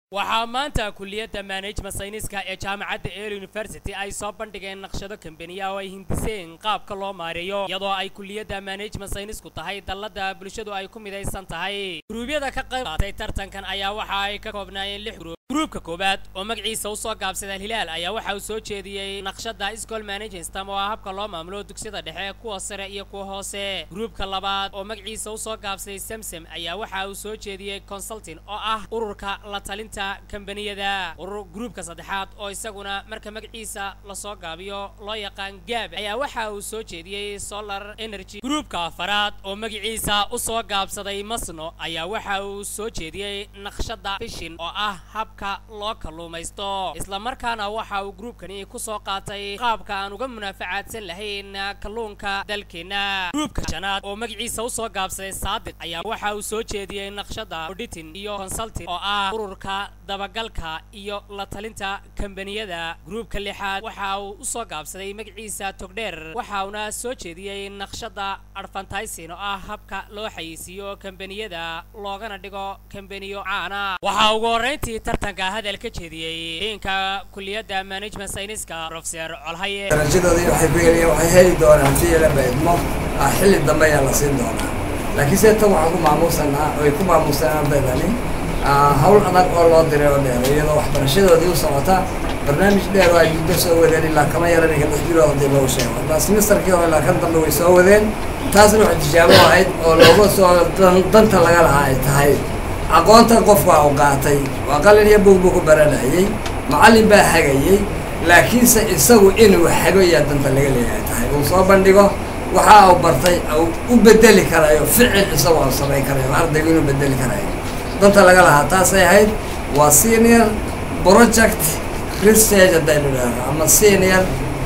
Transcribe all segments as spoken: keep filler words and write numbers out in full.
waxaa maanta kulliyadda management sayniska ee jaamacadda Yale University ay soo bandhigeen naqshado kambaniya oo ay hindiseen qaabka loo maareeyo iyadoo ay kulliyadda management saynisku tahay dalladda bulshadu ay ku midaysan tahay gruubyada ka qayb qaatay tartankan ayaa waxa ay ka koobnaayeen lix gruub gruubka koobaad oo magaciisa u soo gaabsaday Hilaal ayaa waxa uu soo jeediyay naqshada school management system oo habka loo maamulo dugsiyada dhexe kuwa sare iyo kuwa hoose gruubka labaad oo magaciisa u soo gaabsaday Samsam ayaa waxa uu soo jeediyay consulting oo ah ururka la talinta kambaniyada urur gruubka saddexaad oo isaguna marka magaciisa la soo gaabiyo loo yaqaan gaab ayaa waxa uu soo jeediyay solar energy gruubka afaraad oo magaciisa u soo gaabsaday Masno ayaa waxa uu soo jeediyay naqshada fishing oo ah habka loo kalluumaysto isla markaana waxa uu gruubkani ku soo qaatay qaabka aan uga munaafacaadsan lahayn kalluunka dalkeena gruubka shanaad oo magaciisa u soo gaabsaday Saadiq ayaa waxa uu soo jeediyay naqshada auditing iyo consulting oo ah ururka dabagalka iyo la talinta kambaniyada gruubka lixaad waxa uu u soo gaabsaday magaciisa Togdheer waxa uu soo jeediyay naqshada advertising oo ah habka loo xayeysiiyo kambaniyada loogana dhigo kambaniyo caana waxa ugu horeyntii tartanka hadalka jeediyay inka kulliyadda management sayniska Professor Colhaye darajadooda waxay beeriyeen waxay heli doonaan si la baydmo xilli dambe ayaa la siin doonaa laakiin se tan waxaan ku maamuusanaa oo ay ku maamuusanaa ardaydani hawl adag oo loo diray oo dheer iyadoo waxbarashadoodii u socota barnaamij dheer oo ay muddo soo wadeen ilaa kama yaraniga lix bilood haddii loo sheego ilaa semesterkii hore ilaa kan dambe way soo wadeen taasna waxay tijaabo ahayd oo looga soo danta laga lahaa ay tahay aqoonta qofka uu qaatay waa qalin iyo buug buu ku baranayay macallin baa hagayay laakiinse isagu inuu hago yaa danta laga leeyahay tahay uu soo bandhigo waxa uu bartay u bedeli karayo ficil isagoo aan samayn karayo ardaygu inuu bedeli karayo danta laga lahaa taasay ahayd waa senior project research haddaynu idhaahno ama senior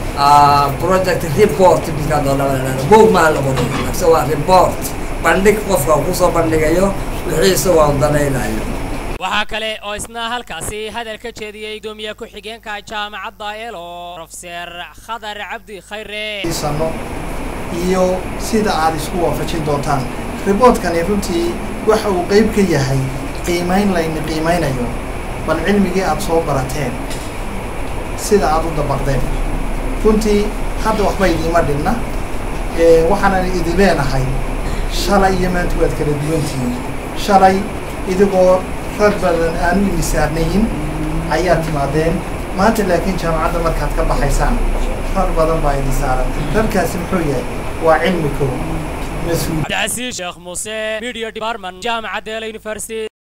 project report midkaan doonaba idhaahno buug maa la qoray laakiinse waa report bandhig qofka uu kusoo bandhigayo wixii isagoo aan danaynayo waxaa kale oo isna halkaasi hadal ka jeediyay gudoomiye ku-xigeenka jaamacadda Yale Professor Khadar Cabdi Khayre iyo sida aad isku waafajin doontaan reportkani runtii waxa uu qayb ka yahay qiimayn layna qiimaynayo bal cilmigii aad soo barateen sida aad u dabaqdeen runtii hadda waxba idiima dhinna waxaan idin leenahay shalay iyo maanta waad kala duwantihiin shalay idigoo rag badan aan u misaarnayn ayaa timaadeen maanta laakiin jaamacadda markaad ka baxaysaan rag badan baa idin saaran ragkaasi muxuu yahay waa cilmi koob مسؤول عزيز شيخ موسى ميديا ديبارتمنت جامعة Yale University